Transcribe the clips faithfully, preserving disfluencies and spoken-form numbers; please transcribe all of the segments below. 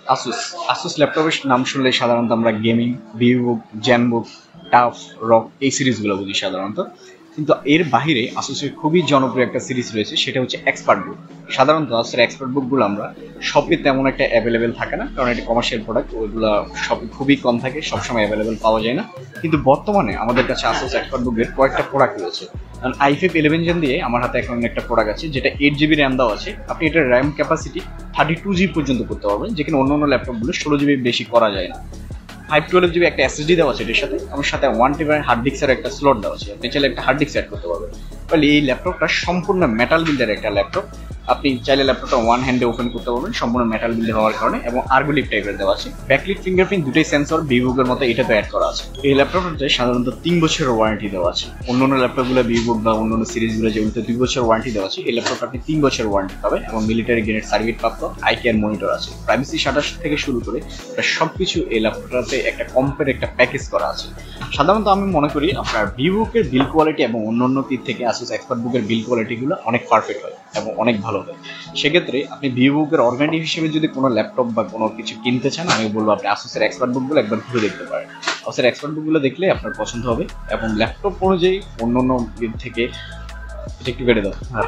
Asus Asus ল্যাপটপের নাম শুনলে সাধারণত আমরা gaming, Vivobook, Zenbook, TUF, ROG এই সিরিজগুলো বুঝি সাধারণত। কিন্তু এর বাহিরে আসুসের খুবই জনপ্রিয় একটা সিরিজ রয়েছে, সেটা হচ্ছে এক্সপার্ট বুক। সাধারণত আসুসের এক্সপার্ট বুকগুলো আমরা শপে তেমন একটা অ্যাভেলেবেল থাকে না, কারণ এটা কমার্শিয়াল প্রোডাক্ট, ওইগুলো শপে খুবই কম থাকে, সবসময় অ্যাভেলেবেল পাওয়া যায় না। কিন্তু বর্তমানে আমাদের কাছে আসুস এক্সপার্ট বুকের কয়েকটা প্রোডাক্ট রয়েছে। কারণ আই ফাইভ ইলেভেন জেন দিয়ে আমার হাতে এখন একটা প্রোডাক্ট আছে, যেটা এইট জিবি র্যাম দেওয়া আছে। আপনি এটার RAM capacity thirty two GB পর্যন্ত করতে পারবেন, যেখানে অন্য অন্য ল্যাপটপগুলো ষোলো জিবি বেশি করা যায় না। ফাইভ টুয়েলভ জিবি একটা এসএসডি দেওয়া আছে এটার সাথে, আমার সাথে ওয়ান টিবার হার্ড ডিস্কের একটা স্লট দেওয়া আছে। আপনি চাইলে একটা হার্ড ডিস্ক অ্যাড করতে পারবেন। তাহলে এই ল্যাপটপটা সম্পূর্ণ মেটাল বিল্ডের একটা ল্যাপটপ। আপনি চাইলে ল্যাপটপটা ওয়ান হ্যান্ডে ওপেন করতে পারবেন, সম্পূর্ণ মেটাল বিল্ডের হওয়ার কারণে, এবং আর্গোলিপ টাইপের দেওয়া আছে। ব্যাকলিট ফিঙ্গারপ্রিন্ট দুটোই সেন্সর ভিভোবুকের মতো এটাতে অ্যাড করা আছে। এই ল্যাপটপটাতে সাধারণত তিন বছরের ওয়ারেন্টি দেওয়া আছে। অন্য অন্য ল্যাপটপগুলো ভিভোবুক বা অন্য অন্য সিরিজগুলো যেগুলোতে দুই বছর ওয়ারেন্টি দেওয়া আছে, এই ল্যাপটপটা আপনি তিন বছর ওয়ারেন্টি পাবেন, এবং মিলিটারি গ্রেড সার্কিট প্রাপ্ত আই কেয়ার মনিটর আছে। প্রাইভেসি শাটার থেকে শুরু করে সবকিছু এই ল্যাপটপটাতে একটা কম্পের একটা প্যাকেজ করা আছে। সাধারণত আমি মনে করি আপনার ভিভোবুকের বিল কোয়ালিটি এবং অন্য অন্য দিক থেকে আসুস এক্সপার্টবুকের বিল কোয়ালিটিগুলো অনেক পারফেক্ট হয় এবং অনেক ভালো হয়। সেক্ষেত্রে আপনি ভিভোবুকের অর্গানিক হিসেবে যদি কোনো ল্যাপটপ বা কোনো কিছু কিনতে চান, আমি বলবো আপনি আসুসের এক্সপার্ট বুকগুলো একবার ঘুরে দেখতে পারেন। আসুসের এক্সপার্ট বুকগুলো দেখলে আপনার পছন্দ হবে, এবং ল্যাপটপ অনুযায়ী অন্য অন্য দিক থেকে এটা একটু কেটে দাও। হ্যাঁ,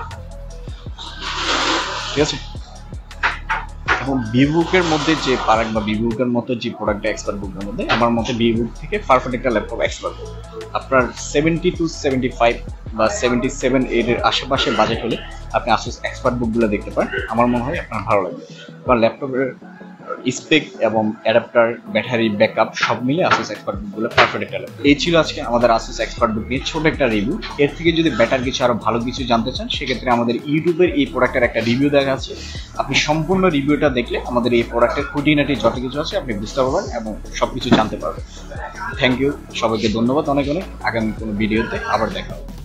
ঠিক আছে। এবং ভিভোবুকের মধ্যে যে পারাক বা ভিভোবুকের মতো যে প্রোডাক্টটা এক্সপার্ট বুকের মধ্যে, আমার মতে ভিভোবুক থেকে পারফেক্ট একটা ল্যাপটপ এক্সপার্ট বুক। আপনার সেভেন্টি টু সেভেন্টি ফাইভ বা সেভেন্টি সেভেন এর আশেপাশে বাজেট হলে আপনি আসুস এক্সপার্ট বুকগুলো দেখতে পারেন, আমার মনে হয় আপনার ভালো লাগবে। কারণ ল্যাপটপের স্পেক এবং অ্যাডাপ্টার, ব্যাটারি ব্যাকআপ সব মিলে আসুস এক্সপার্ট বুকগুলো পারফেক্ট একটা ল্যাপটপ। এই ছিল আজকে আমাদের আসুস এক্সপার্ট বুক নিয়ে ছোট একটা রিভিউ। এর থেকে যদি বেটার কিছু আরো ভালো কিছু জানতে চান, সেক্ষেত্রে আমাদের ইউটিউবের এই প্রোডাক্টের একটা রিভিউ দেখা আছে। আপনি সম্পূর্ণ রিভিউটা দেখলে আমাদের এই প্রোডাক্টের খুঁটিনাটি যত কিছু আছে আপনি বুঝতে পারবেন এবং সবকিছু জানতে পারবেন। থ্যাংক ইউ, সবাইকে ধন্যবাদ অনেক অনেক। আগামী কোনো ভিডিওতে আবার দেখা হবে।